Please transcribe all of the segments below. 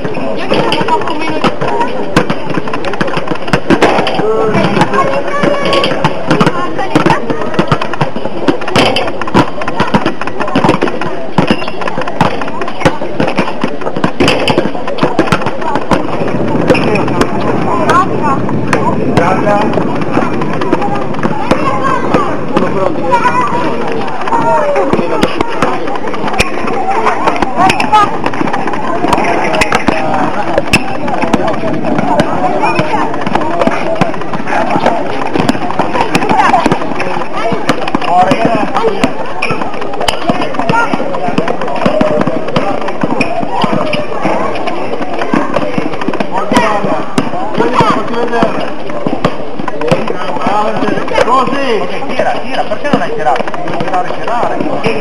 Tira, perché non hai tirato? Devi tirare.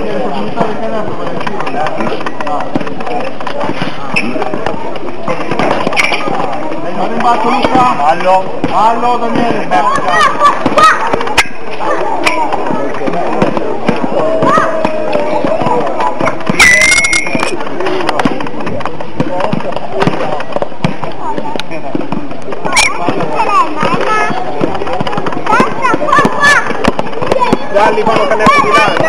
Non rimbatto Luca? Fallo Daniele, Galli vanno canestro di là.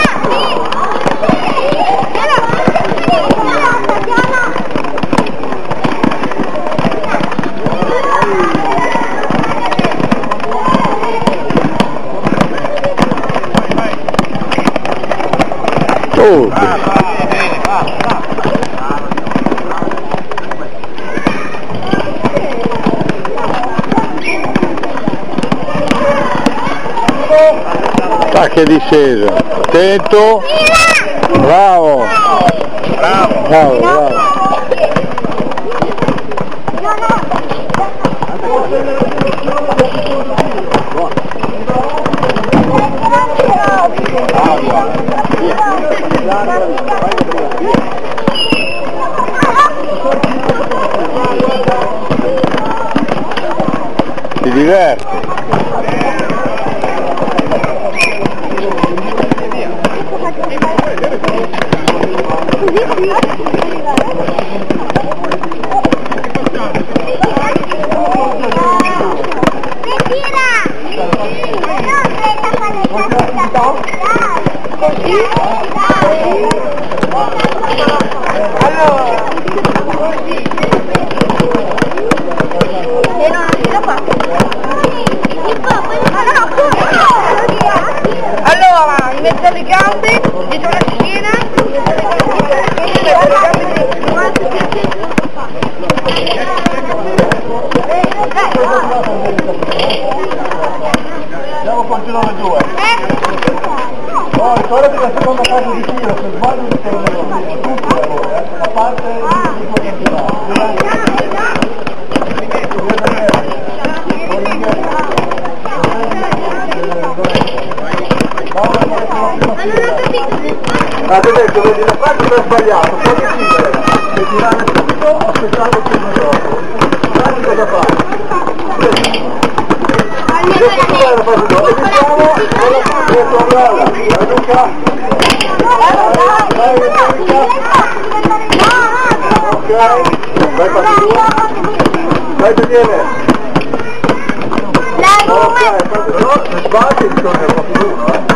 Che discesa, attento, bravo. Ti diverti. Allora, in mezzo alle gambe, dietro la schiena, andiamo a continuare 2. Poi ricordati la seconda fase di tiro, se sbaglio ti prendo lo prima, tutti da voi, a parte di detto, vedi, la parte che ho sbagliato, poi decidere se tirare subito o aspettare il primo gioco. Guarda cosa fare. Adesso tu vai la fase 2, iniziamo, dietro a Dalla, vai Luca. Vai Domenica. Ok, vai fase 2. Vai Daniele. Ok, fase 2, se sbagli ritorni al fase 1.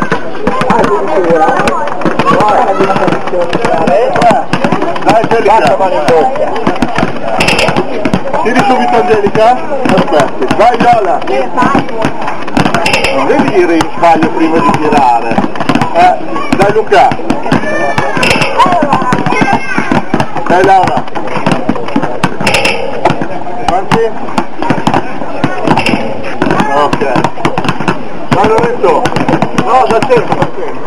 Tiri subito Angelica? Aspetti, vai Dalla! Non devi dire il sbaglio prima di tirare. Dai Luca! Dai Laura! Avanti? Ok. Vai Lorenzo! No, da tempo, da tempo.